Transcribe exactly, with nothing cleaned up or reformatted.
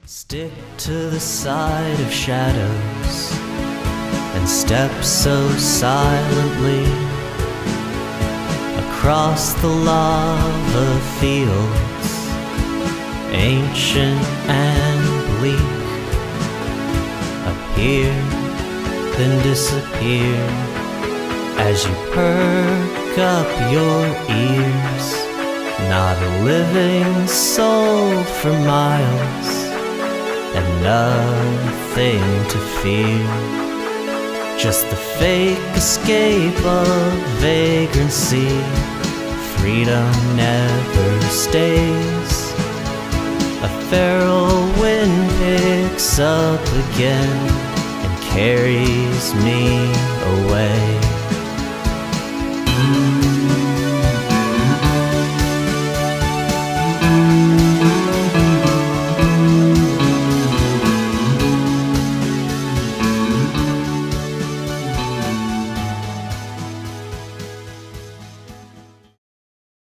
Stick to the side of shadows and step so silently across the lava fields, ancient and bleak. Appear, then disappear as you perk up your ears. Not a living soul for miles, and nothing to fear. Just the fake escape of vagrancy. Freedom never stays. A feral wind picks up again and carries me away.